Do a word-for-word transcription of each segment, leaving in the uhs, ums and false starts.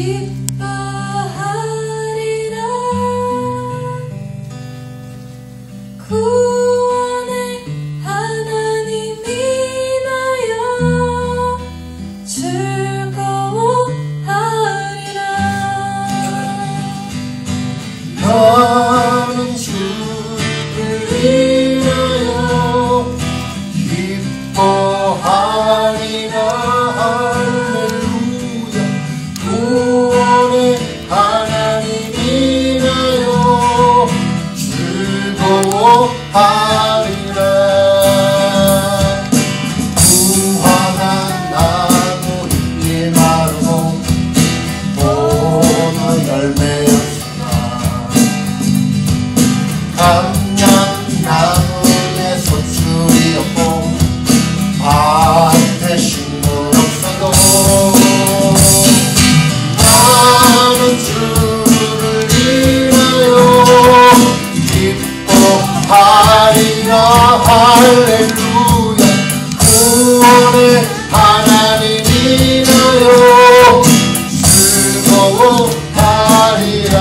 기뻐하리라. 구원의 하나님이나여 즐거워하리라. 나는 주를 인하여 기뻐하리라. 할렐루야. 구원의 하나님이나여 즐거워하리라. 무화과 나무잎이 마르고 포도 열매였으나 감년 나무에 소출이 없고 밭에 식물 없어도 나는 주를 인하여 기뻐하리라. 할렐루야. 구원의 하나님이나여 즐거워하리라.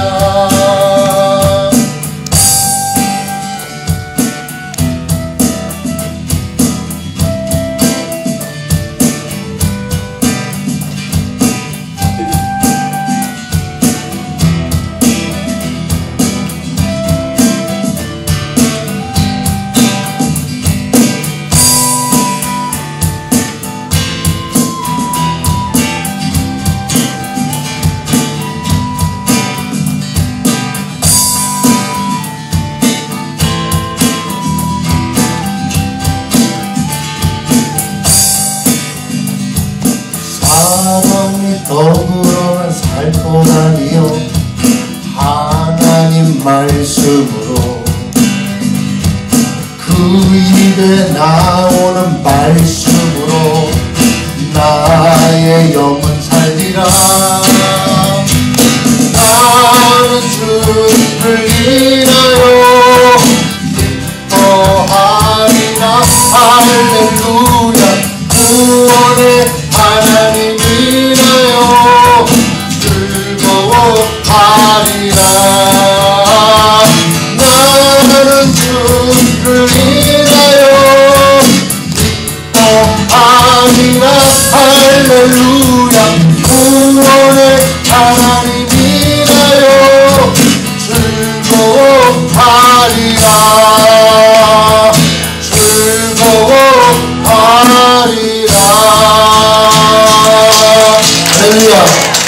사람이 더불어만 살 것 아니요 하나님 말씀으로 그 입에 나오는 말씀으로 나의 영은 살리라. 나는 주를 인하여 기뻐하리라. 할렐루야. 구원의 하나님이나여 즐거워하리라. 나는 주를 인하여 기뻐하리라. 할렐루야. 구원의 하나님이나여 즐거워하리라. 즐거워하리라. 할렐루야.